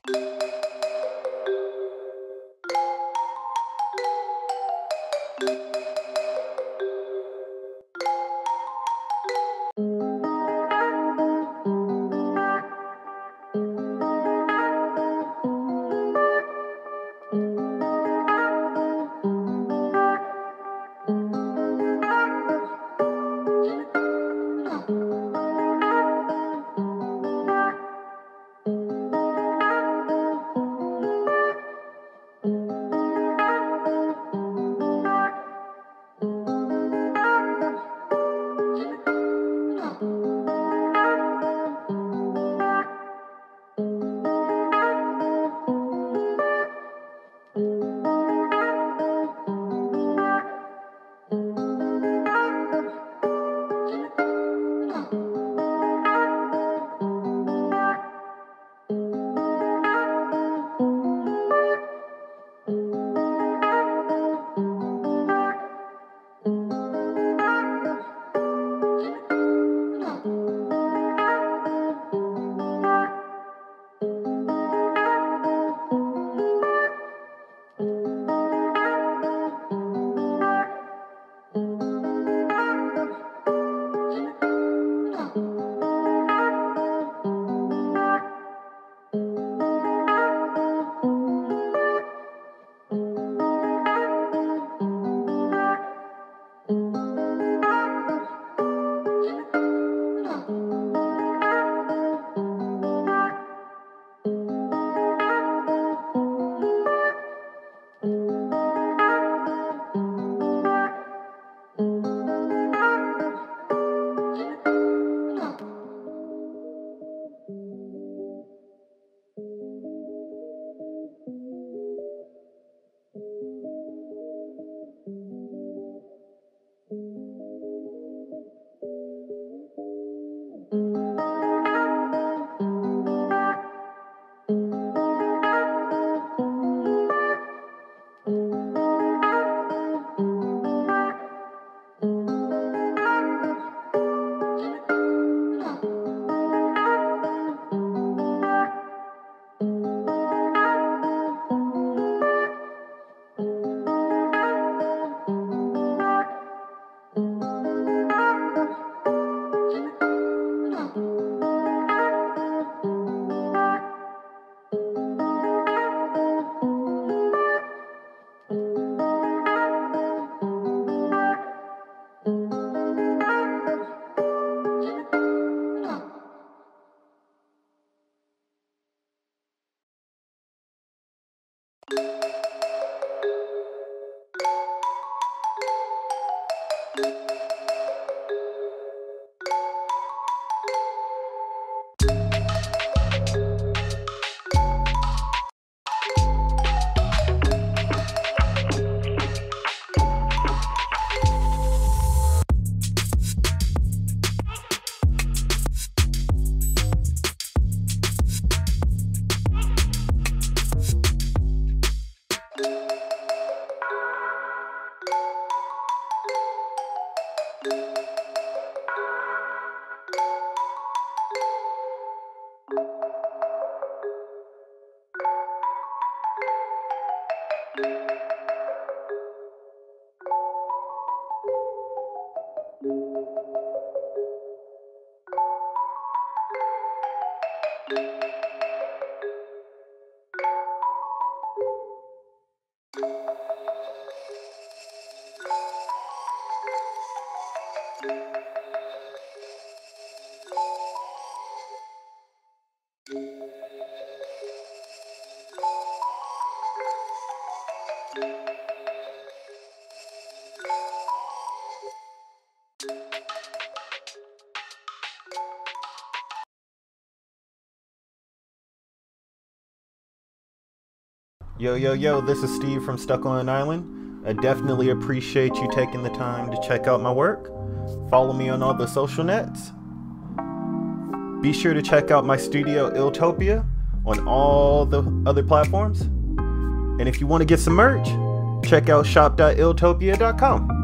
Yo, this is Steve from Stuck on an Island. I definitely appreciate you taking the time to check out my work. Follow me on all the social nets. Be sure to check out my studio Illtopia on all the other platforms. And if you want to get some merch, check out shop.illtopia.com.